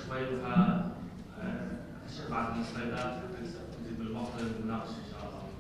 شوي اشرح بعض السلايدات حتى نزيد بالوقت للمناقشه ان شاء الله.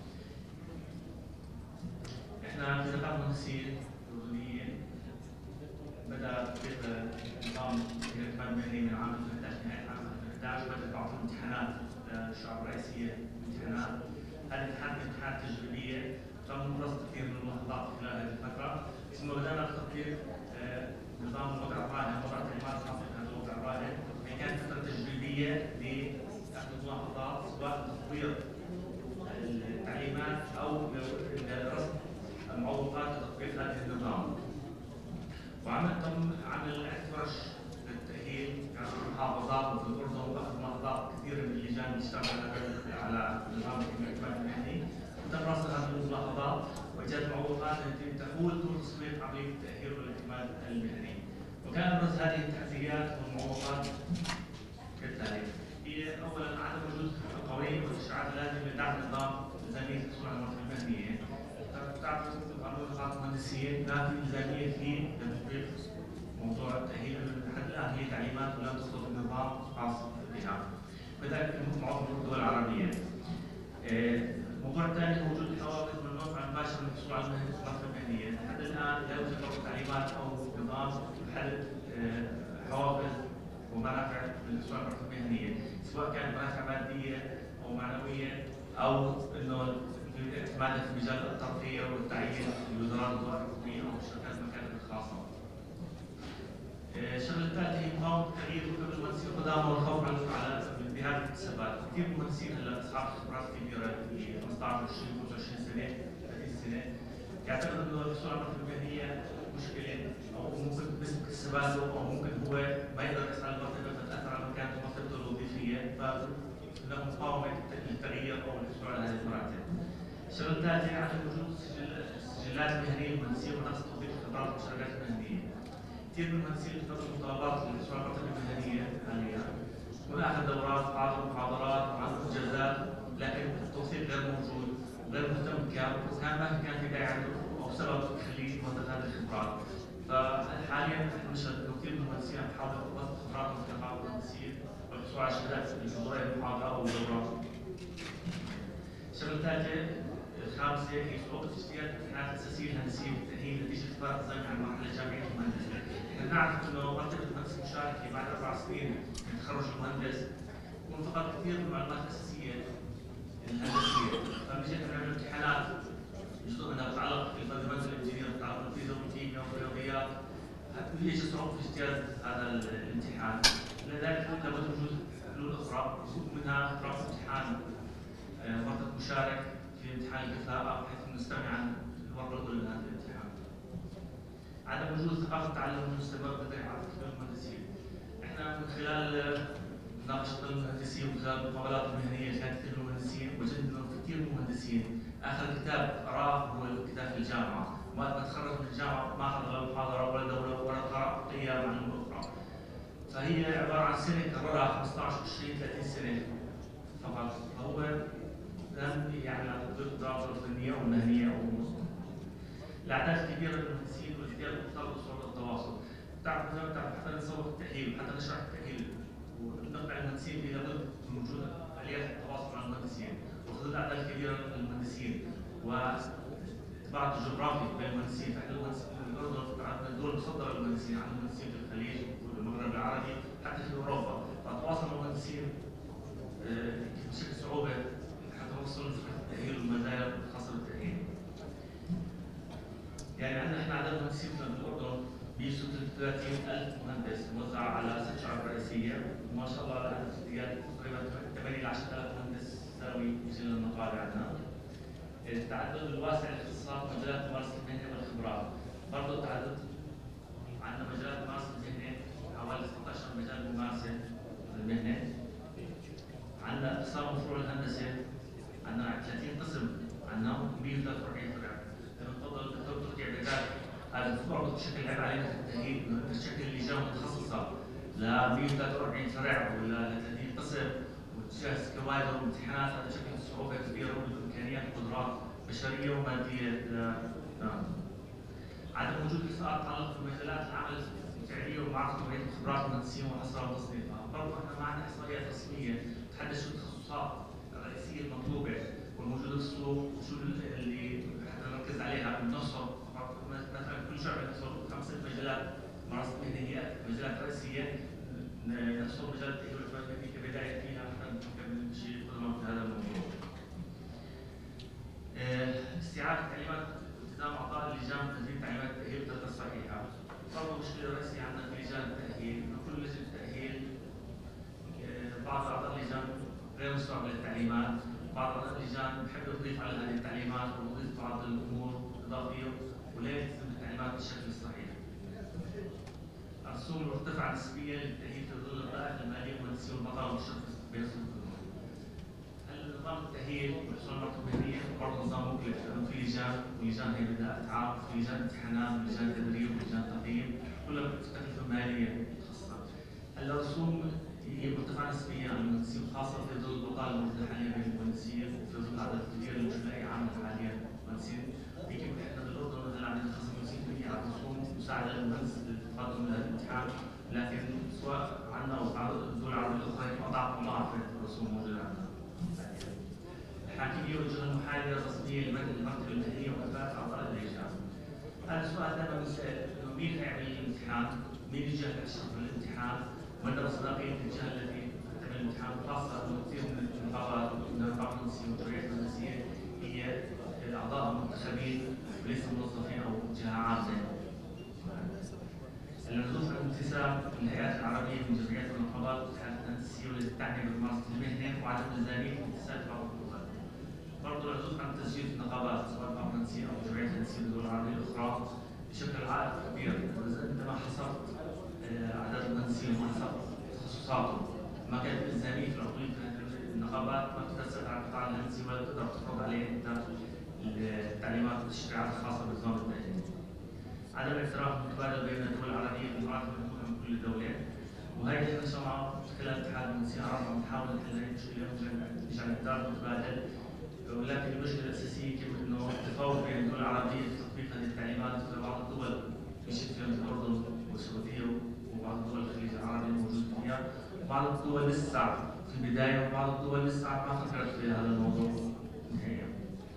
احنا في ذكاء مهندسين اردنيين بدا تطبيق نظام الاعتماد المهني من عام 2011 نهايه عام 2011 بدات بعض الامتحانات للشعب الرئيسيه امتحانات. هذه امتحانات تجريبيه تم دراسه كثير من الملاحظات خلال هذه الفتره، ثم بدانا بتطبيق نظام الوضع الراهن، وضع تعليمات خاصه بهذا الوضع الراهن. هي كانت فتره تجريبيه لاخذ ملاحظات سواء تطوير التعليمات او رسم المعوقات لتطبيق هذا النظام. تم عمل ورش للتاهيل في المحافظات وفي الاردن، واخذ ملاحظات كثير من اللجان اللي اشتغلت على نظام الاعتماد المهني، وتم رصد هذه الملاحظات وايجاد معوقات التي تحول طول تسويق عمليه التاهيل والاعتماد المهني. وكان ابرز هذه التحديات والمعوقات كالتالي: هي اولا عدم وجود القوانين والتشريعات اللازمه لدعم نظام الزاميه الحصول على المرتبه المهنيه. تعرفوا قانون نقاط المهندسين ما في الزاميه فيه لتطبيق موضوع التاهيل لحد الان، هي تعليمات ولم تصدر النظام خاص بها، كذلك معظم الدول العربيه. الموضوع الثاني هو وجود الحوافز والمنفعه المباشره من الحصول على المرتبه المهنيه. لحد الان لا يوجد تعليمات او نظام يحدد حوافز ومنافع للحصول على المرتبه المهنيه، سواء كانت منافع ماديه او معنويه او انه اعتمادها في مجال الترفيه والتعيين لوزارات الوظائف الحكوميه او الشركات المكاتب الخاصه. الشغله الثالثه هي مقاومه التغيير وكبر المهندسين القدامى والخوف على انتهاء الاكتسابات. كثير من المهندسين هلا اصحاب خبرات كبيره في 15 20 25 سنه 30 سنه يعتقد انه الحصول على المرتبه المهنيه مشكله او ممكن بسبب اكتساباته او ممكن هو ما يقدر يحصل على المرتبه فتاثر على مكانته ومرتبته الوظيفيه، فله مقاومه للتغيير او الحصول على هذه المراتب. الشغله الثالثه عدم وجود سجلات مهنيه للمهندسين ونقص تطبيق الخبرات والشركات المهنيه. كثير من المهندسين يفترضوا المتطلبات للحصول على المرتبه المهنيه حاليا، واخذ دورات وحاضر محاضرات وعنده انجازات، لكن التوثيق غير موجود وغير مهتم كان ما كان في داعي عنده او سبب يخليه يوظف هذه الخبرات. فحاليا نحن نشهد انه كثير من المهندسين عم يحاولوا يوظفوا خبراتهم في نقابه المهندسين والحصول على شهادات بحضور المحاضره او الدورات. الشغله الثالثه الخامسه هي صعوبه اجتياز الامتحانات الاساسيه الهندسيه والتاهيل نتيجه اختبار الزمن عن مرحله جامعيه المهندس. نحن نعرف انه مرتبه المهندس المشاركه بعد 4 سنين من تخرج المهندس يكون فقط كثير من المعلومات الاساسيه الهندسيه، فبنجي نعمل امتحانات جزء منها بتتعلق بالفاندمنتال انجينير، بتتعلق بالفيزياء والكيمياء والرياضيات، بيجي صعوبه في اجتياز هذا الامتحان. لذلك لابد من وجود حلول اخرى منها اختراق امتحان مرتبط مشارك في امتحان الكفاءة بحيث نستغني عن الورقة الأولى من هذا الامتحان. عدم وجود ثقافة التعلم المستمر لدى عدد كبير من المهندسين. احنا من خلال مناقشة المهندسين ومن خلال المقابلات المهنية اللي كانت كثير من المهندسين وجدنا انه كثير من المهندسين آخر كتاب قراه هو كتاب في الجامعة، وقت ما تخرج من الجامعة ما أخذ لا محاضرة ولا دورة ولا قرأ أي معلومة أخرى. فهي عبارة عن سنة كررها 15 20 30 سنة فقط، فهو لم يعمل على تطبيق الدراسه الفنيه او المهنيه او المنظمه. الاعداد الكبيره من المهندسين والاحتياج المختلط بصعوبه التواصل. تعرف حتى نسوق التاهيل وحتى نشرح التاهيل ونقنع المهندسين لابد من وجود اليات التواصل مع المهندسين، وخذ الاعداد الكبيره من المهندسين والتباعد الجغرافي بين المهندسين. فاحنا الاردن عندنا الدول المصدره للمهندسين، عندنا مهندسين في الخليج والمغرب العربي حتى في اوروبا، فتواصل مع المهندسين بشكل صعوبه توصل لفكره التاهيل والمزايا الخاصه بالتاهيل. يعني عندنا احنا عدد مهندسين في الاردن بيوصل 30,000 مهندس موزع على 6 شعب رئيسيه، وما شاء الله عدد الفتيات تقريبا 8 ل 10,000 مهندس ساوي يجي للنقابه عندنا. التعدد الواسع لاختصاصات مجالات ممارسه المهنه والخبرات، برضه التعدد عندنا مجالات ممارسه المهنه حوالي 16 مجال ممارسه المهنه. عندنا اقسام وفروع الهندسه عندنا 30 قسم، عندنا 143 فرع. بنفضل الدكتور تركي بذلك هذا الفروع بشكل عيب علينا في التاهيل بشكل لجان متخصصه ل 143 فرع ولا 30 قسم وتجهز كوادر وامتحانات، هذا بشكل صعوبه كبيره وامكانيات وقدرات بشريه وماديه. عدم وجود احصاءات تتعلق بمجالات العمل الفعليه ومعرفه نوعيه الخبرات المهندسين وحصرها وتصنيفها. برضه احنا ما عندنا احصائيات رسميه تحدد شو التخصصات الرئيسيه المطلوبه والموجوده في السوق وشو اللي احنا نركز عليها بننشر مثلا كل شعبه ننشر 5 مجالات مناصب مهنيه مجالات رئيسيه ننشر مجال التاهيل والاعتماد المهني كبدايه فيها حتى نكمل شيء قدما في هذا الموضوع. استيعاب التعليمات والتزام اعضاء اللجان بتنفيذ تعليمات التاهيل بطريقه صحيحه. برضه المشكله الرئيسيه عندنا في لجان التاهيل انه كل لجنه تاهيل بعض اعضاء اللجان غير مستوعب للتعليمات، بعض اعضاء اللجان بحب يضيف على هذه التعليمات ويضيف بعض الامور الاضافيه ولا يلتزم بالتعليمات بالشكل الصحيح. الرسوم المرتفعه نسبيا للتاهيل في ظل الضائقه الماليه والمهندسين والمطار والشركه بين نظام التأهيل وحصول المرتبة المهنية برضه نظام مكلف لأنه في لجان ولجان هي بدها أتعاب وفي لجان امتحانات ولجان تدريب ولجان تقييم كلها بتكلفة مالية متخصصة. هلا الرسوم هي مرتفعة نسبيا على المهندسين خاصة في ظل البطالة الموجودة حاليا بين المهندسين وفي ظل العدد الكبير اللي موجود لأي عامل حاليا مهندسين. يمكن احنا بالأردن مثلا عندنا 55% على الرسوم مساعدة للمهندس للتقدم لهذا الامتحان، لكن سواء عندنا أو بعض الدول العربية الأخرى يمكن أضعاف مضاعفة الرسوم موجودة عندنا. الحاكمية والجهة المحايدة الرسمية لمنع المرتبة المهنية وكفاءة أعضاء اللجان. هذا السؤال دائما بنسأل إنه مين هيعمل الامتحان؟ مين الجهة اللي تشرف الامتحان؟ ومدى مصداقية الجهة التي تعمل الامتحان؟ خاصة إنه كثير من النقابات ومن النقابات الهندسية والجمعيات الهندسية هي الأعضاء المنتخبين وليس موظفين أو جهة عامة. النزوح عن الانتساب للهيئات العربية من جمعيات والنقابات والاتحادات الهندسية والتي تعني بممارسة المهنة وعدم ميزانية الانتساب بعض الدول. برضه العزوف عن تسجيل النقابات سواء نقابة هندسية أو جمعيات هندسية بالدول العربية الأخرى بشكل عائق كبير، إذا أنت ما حصرت أعداد المهندسين وما حصرت تخصصاتهم ما كانت ميزانية في العضوية في النقابات ما تقدر تسيطر على القطاع الهندسي ولا تقدر تفرض عليه أنت التعليمات والتشريعات الخاصة بنظام التأهيل. عدم الاعتراف المتبادل بين الدول العربية بالمراتب المطلوبة من كل دولة، وهي احنا شرعنا خلال اتحاد المهندسين العرب عم نحاول نحل هذه المشكلة ونجعل الاعتراف متبادل، ولكن المشكلة الأساسية كيف إنه التفاوت بين الدول العربية في تطبيق هذه التعليمات في بعض الدول يشد فيها الأردن والسعودية وبعض الدول الخليج العربي الموجود فيها، وبعض الدول لسه في البداية وبعض الدول لسه ما فكرت في هذا الموضوع نهائيا.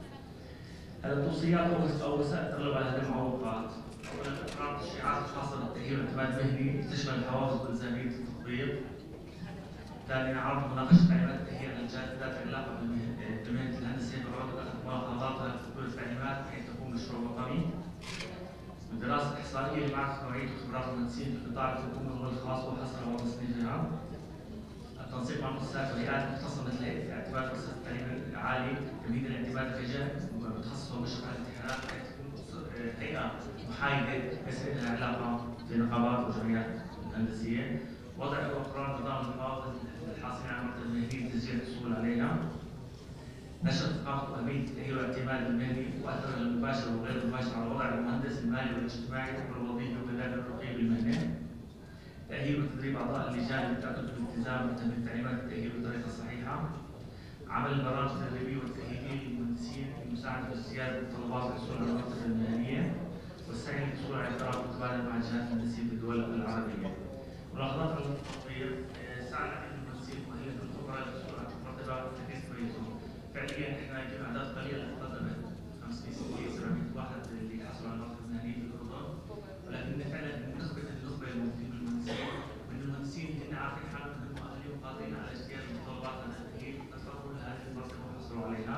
التوصيات أو وسائل التغلب على هذه المعوقات. أولاً إقرار التشريعات الخاصة بالتأهيل والاعتماد المهني تشمل الحوافز والإلزامية التطبيق. ثانياً عرض مناقشة تعليمات التأهيل على الجهات ذات علاقة بمهنة الهندسة بالرغم من ملاحظاتها في تطبيق التعليمات بحيث تكون مشروع وطني. دراسة إحصائية لمعرفة نوعية الخبرات المهندسين في قطاع الحكومة والخاص وحصرها وتصنيفها. التنسيق مع مؤسسات وهيئات مختصة مثل هيئة الاعتماد مؤسسة التعليم العالي تمهيد الاعتماد الرجال متخصصة ومشرفة على الامتحانات بحيث تكون هيئة محايدة ليس لها علاقة بنقابات وجمعيات هندسية. وضع وإقرار نظام النقابات الحاصلين على المرتبة المهنية لتسجيل الحصول عليها. نشر ثقافة أهمية التأهيل والاعتماد المهني وأثرها المباشر وغير المباشر على وضع المهندس المالي والاجتماعي والوظيفي وكذلك الرقي بالمهنة. تأهيل وتدريب أعضاء اللجان اللي تعتقد بالالتزام بتنفيذ تعليمات التأهيل بطريقة صحيحة. عمل البرامج التدريبية والتأهيلية للمهندسين للمساعدة في ازدياد الطلبات والحصول على المرتبة المهنية والسعي للحصول على اعتراف متبادل مع الجهات الهندسية في الدول العربية. ملاحظات على التطبيق. سعى العديد من المهندسين مؤهلين الخبراء للحصول على مرتبة تكيس كويسهم. فعليا احنا يمكن أعداد قليلة تقدمت 500 600 700 واحد اللي حصلوا على المرتبة المهنية في الأردن، ولكن فعلا نخبة المهندسين من المهندسين هن عارفين حالهم انهم مؤهلين وقادرين على اجتياز متطلبات هذا التأهيل وتفرغوا لهذه المرتبة وحصلوا عليها.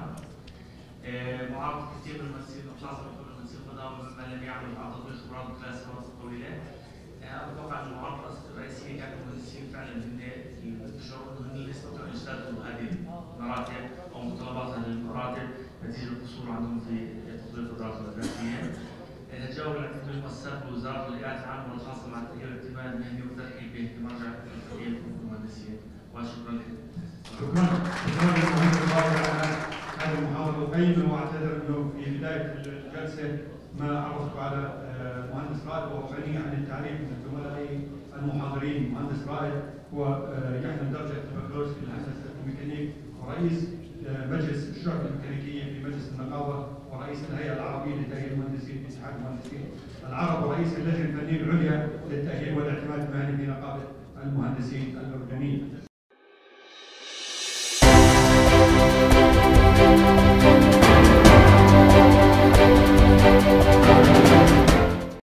معارضة كثير من المهندسين وخاصة من المهندسين القدامى ممن لم يعملوا مع تطوير خبرات خلال سنوات طويلة. أتوقع أن المعارضة الرئيسية كانت المهندسين فعلا هن يشعروا أنهم هن يستطيعوا أن يجتازوا هذه المراتب أو متطلبات هذه المراتب نتيجة القصور عندهم في تطوير قدراتهم الذاتية. تجاوب العديد من المؤسسات ووزارات والهيئات العامة والخاصة مع التأهيل والاعتماد المهني والترحيب به بمرجع التأهيل والمهندسين. وشكرا لكم. شكرا للمهندس القادر على هذه المحاضرة القيمة، واعتذر انه في بداية الجلسة ما عرفت على مهندس رائد وغني عن التعريف من زملائي المحاضرين. مهندس رائد هو يحمل درجة البكالوريوس في الهندسة الميكانيك ورئيس مجلس الشعب الميكانيكية في مجلس النقابة النقابه ورئيس الهيئه العربيه لتاهيل المهندسين في اتحاد المهندسين العرب ورئيس اللجنه الفنيه العليا للتاهيل والاعتماد المهني في نقابه المهندسين الاردنيه.